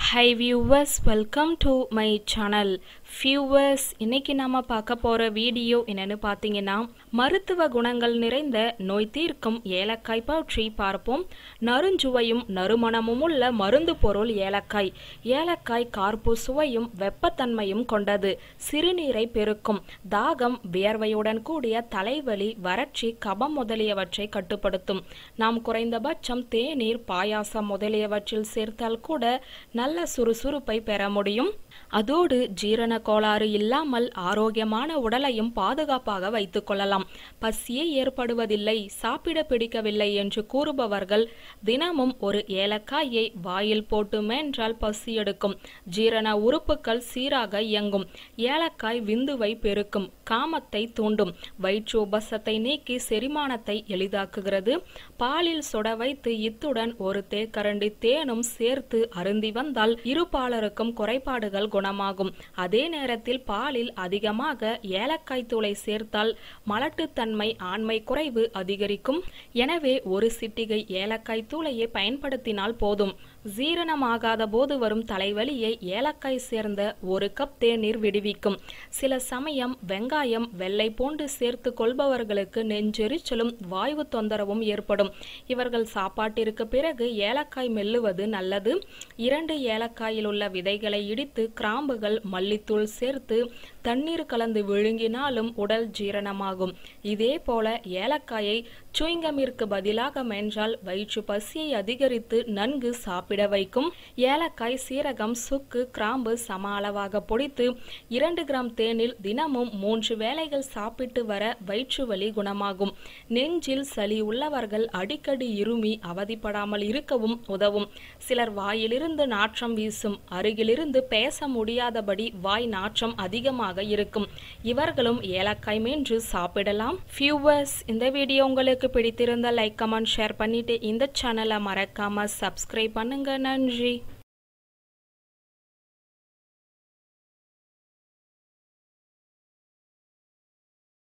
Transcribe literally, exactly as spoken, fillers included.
Hi viewers, welcome to my channel. Viewers, இன்னைக்கு நாம பார்க்க போற வீடியோ என்னன்னு பாத்தீங்கன்னா மருத்துவ குணங்கள் நிறைந்த நோய் தீர்க்கும் ஏலக்காய் பற்றி பார்ப்போம். நறுஞ்சுவையும் நறுமணமும் உள்ள மருந்து பொருள் ஏலக்காய். ஏலக்காய் கார்ப்பு சுவையும் வெப்பத்தன்மையும் கொண்டது. சிறுநீரை பெருக்கும். தாகம், வியர்வையுடன் கூடிய தலைவலி, வறட்சி, கபம் முதலியவற்றை கட்டுப்படுத்தும். நாம் குறைந்தபட்சம் தேநீர், பாயாசம் முதலியவற்றில் சேர்த்தால் கூட நல்ல சுறுசுறுப்பை பெற முடியும். அதோடு ஜீரண கோளாறு இல்லாமல் ஆரோக்கியமான உடலையும் பாதுகாப்பாக வைத்துக் கொள்ளலாம். பசியே ஏற்படுவதில்லை, சாப்பிட பிடிக்கவில்லை என்று கூறுபவர்கள் தினமும் ஒரு ஏலக்காயை வாயில் போட்டு மென்றால் பசி எடுக்கும். ஜீரண உறுப்புகள் சீராக இயங்கும். ஏலக்காய் விந்துவை பெருக்கும், காமத்தை தூண்டும், வயிற்று உபசத்தை நீக்கி செரிமானத்தை எளிதாக்குகிறது. பாலில் சுட வைத்து இத்துடன் ஒரு தேக்கரண்டி தேனும் சேர்த்து அருந்தி வந்தால் இருபாலருக்கும் குறைபாடுகள் குணமாகும். அதே நேரத்தில் பாலில் அதிகமாக ஏலக்காய் தூளை சேர்த்தால் மலட்டுத்தன்மை, ஆண்மை குறைவு அதிகரிக்கும். எனவே ஒரு சிட்டிகை ஏலக்காய் தூளையே பயன்படுத்தினால் போதும். ஜீரணமாகாத போது வரும் தலைவலியை ஏலக்காய் சேர்ந்த ஒரு கப் தேநீர் விடுவிக்கும். சில சமயம் வெங்காயம், வெள்ளை பூண்டு சேர்த்து கொள்பவர்களுக்கு நெஞ்செரிச்சலும் வாய்வு தொந்தரவும் ஏற்படும். இவர்கள் சாப்பாட்டிற்கு பிறகு ஏலக்காய் மெல்லுவது நல்லது. இரண்டு ஏலக்காயில் உள்ள விதைகளை இடித்து கிராம்புகள், மல்லித்தூள் சேர்த்து தண்ணீர் கலந்து விழுங்கினாலும் உடல் ஜீரணமாகும். இதே போல ஏலக்காயை சுயங்கமிற்கு பதிலாக மென்றால் வயிற்று பசியை அதிகரித்து நன்கு சாப்பிட வைக்கும். ஏலக்காய், சீரகம், சுக்கு, கிராம்பு சம அளவாக பொடித்து இரண்டு கிராம் தேனில் தினமும் மூன்று வேளைகள் சாப்பிட்டு வர வயிற்று வலி குணமாகும். நெஞ்சில் சளி உள்ளவர்கள் அடிக்கடி இருமி அவதிப்படாமல் இருக்கவும் உதவும். சிலர் வாயிலிருந்து நாற்றம் வீசும், அருகிலிருந்து பேச முடியாதபடி வாய் நாற்றம் அதிகமாக இருக்கும். இவர்களும் ஏலக்காய் மென்று சாப்பிடலாம். வியூவர்ஸ், இந்த வீடியோ உங்களுக்கு பிடித்திருந்தால் லைக், கமெண்ட், ஷேர் பண்ணிட்டு இந்த சேனலை மறக்காம சப்ஸ்கிரைப் பண்ணுங்க. நன்றி.